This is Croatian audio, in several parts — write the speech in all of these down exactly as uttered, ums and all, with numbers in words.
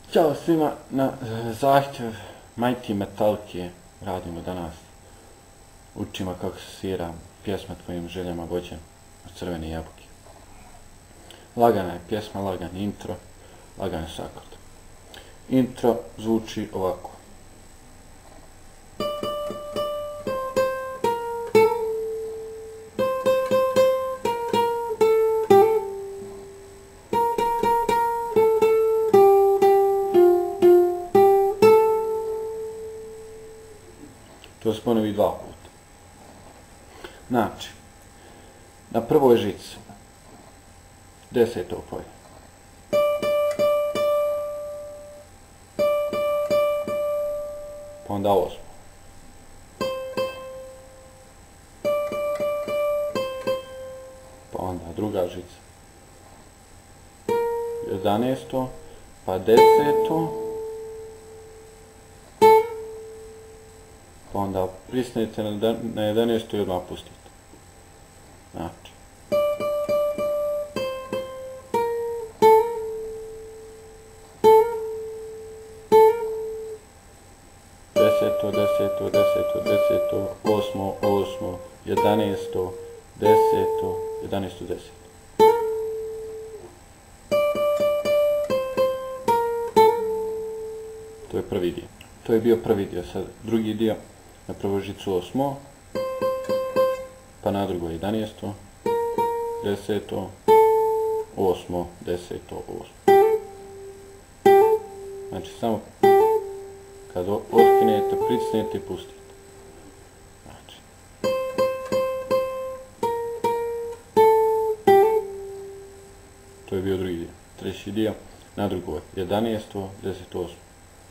Ćao svima, na zahtjev Mighty Metalke radimo danas. Učimo kako se svira pjesma Tvojim željama vođen od Crvene jabuke. Lagana je pjesma, lagan intro, lagan je akord. Intro zvuči ovako. To se ponovi dva puta. Znači, na prvoj žici deseto polje. Pa onda osmo. Pa onda druga žica. Jedanaesto, pa deseto. Pa onda prisnete na jedanaesto i odmah pustite. Znači. Deseto, deseto, deseto, deseto, osmo, osmo, jedanaesto, deseto, jedanaesto, deseto. To je prvi dio. To je bio prvi dio. Sad drugi dio. Na prvoj žicu osmo, pa na drugoj jedanaesto, deseto, osmo, deseto, osmo. Znači samo kad otkinete, pritisnete i pustite. Znači. To je bio drugi dio. Treći dio na drugoj jedanaesto, deseto, osmo.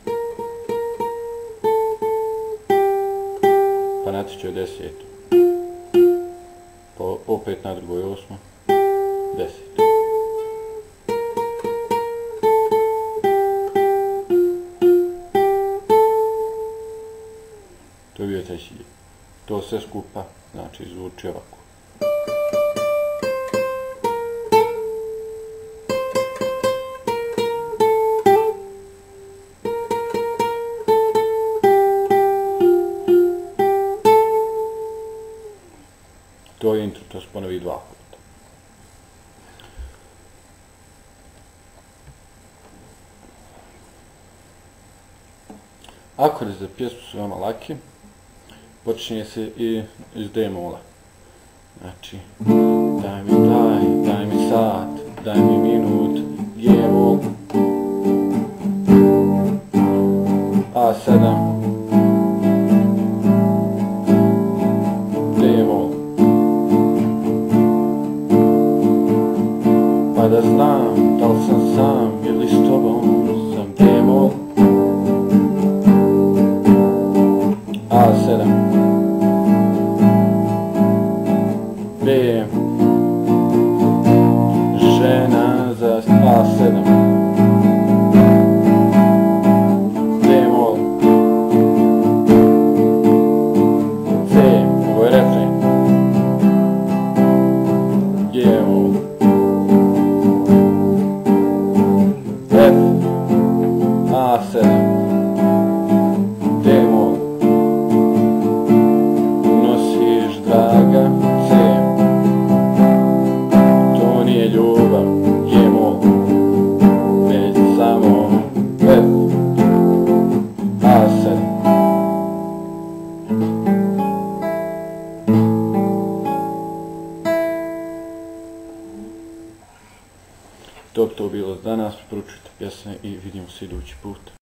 Pa na trećoj deseto, pa opet na drugoj osmo, deseto. To je bio treći dio. To sve skupa, znači, zvuči ovako. To je intro, to se ponovi dva puta. Akordi za pjesmu su veoma laki. Počinje se i iz D mola. Znači, daj mi taj, daj mi sat, daj mi minut, G mol, A sedam, D mol. Pa da znam, da li sam sam ili s tobom sam D mol, A sedam, B, žena za A sedam, D mol, C, ovo je refren, G mol, F, A sedam, D mol, nosiš draga, C, to nije ljubav, G mol, već samo F, A sedam. To bi to bilo za danas, poručujte pjesme i vidimo se idući put.